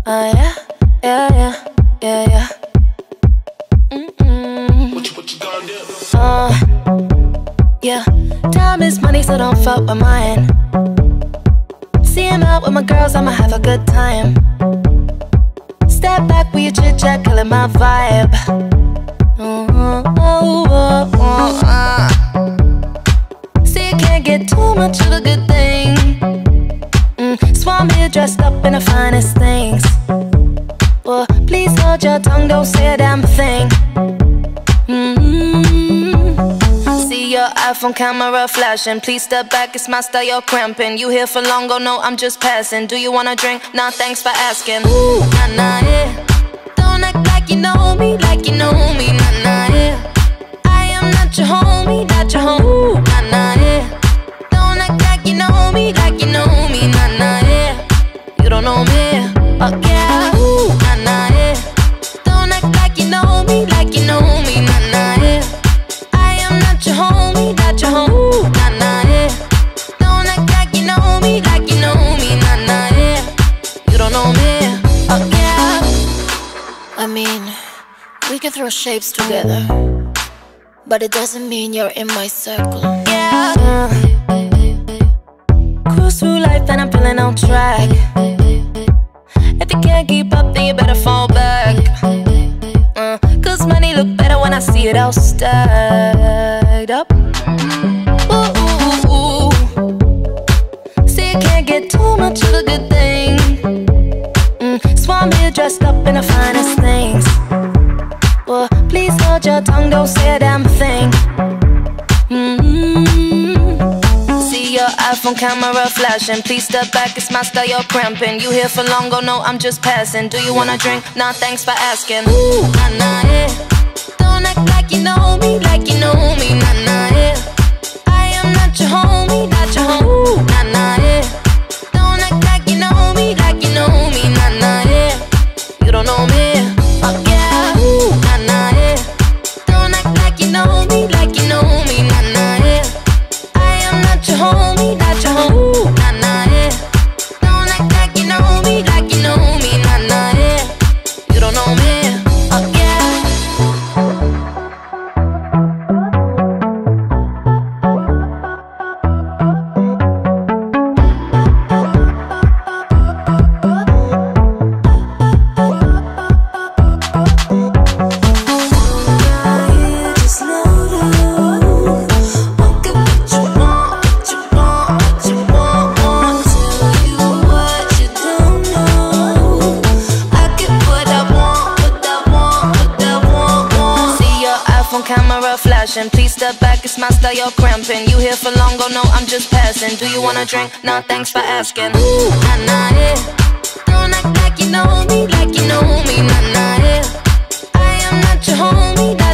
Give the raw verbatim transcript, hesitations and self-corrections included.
Oh yeah, yeah, yeah, yeah, yeah. Mm-mm. What you, what you gonna do? Uh, yeah. Time is money, so don't fuck with mine. Seeing out with my girls, I'ma have a good time. Step back with your chit chat, killing my vibe. Mm-hmm. Oh, oh, oh, uh. See, you can't get too much of a good thing. Mm. So I'm here dressed up in the finest things. Well, please hold your tongue, don't say a damn thing. Mm-hmm. See your iPhone camera flashing. Please step back, it's my style, you're cramping. You here for long, oh no, I'm just passing. Do you wanna drink? Nah, thanks for asking. Ooh, nah, nah, yeah. Don't act like you know me, like you know me, nah, nah, yeah. I am not your homie, not your homie, ooh, nah, nah, yeah. Don't act like you know me, like you know me, nah, nah, yeah. You don't know me, oh yeah, ooh, nah, nah, yeah. Don't act like you know me, like you know me, nah, nah, yeah. Not your homie, not your homie, ooh, nah, nah, yeah. Don't act like you know me, like you know me, nah, nah, yeah. You don't know me, oh yeah. I mean, we can throw shapes together, but it doesn't mean you're in my circle, yeah. uh, Cruise through life and I'm feeling on track. If you can't keep up, then you better fall back. uh, Cause money look better when I see it all stacked up. Ooh, ooh, ooh. See, you can't get too much of a good thing. mm. So I'm here dressed up in the finest things. Well, please hold your tongue, don't say a damn thing. mm-hmm. See your iPhone camera flashing. Please step back, it's my style, you're cramping. You here for long, oh no, I'm just passing. Do you wanna drink? Nah, thanks for asking. Ooh, nah, nah, yeah. Don't act like you know me, like you know me, nah, nah, yeah. I am not your homie, not your homie, ooh, nah, nah, yeah. Don't act like you know me, like you know me, nah, nah, yeah. You don't know me, oh yeah, ooh, nah, nah, yeah. Don't act like you know me, like you know me, nah, nah, yeah. I am not your homie, not your homie, ooh, nah, nah, yeah. Don't act like you know me, like you know me, nah, nah, yeah. You don't know me, oh yeah. Camera flashing. Please step back, it's my style, you're cramping. You here for long, oh no, I'm just passing. Do you wanna drink? Nah, thanks for asking. Ooh, nah, nah, yeah. Don't act like you know me, like you know me, nah, nah, yeah. I am not your homie.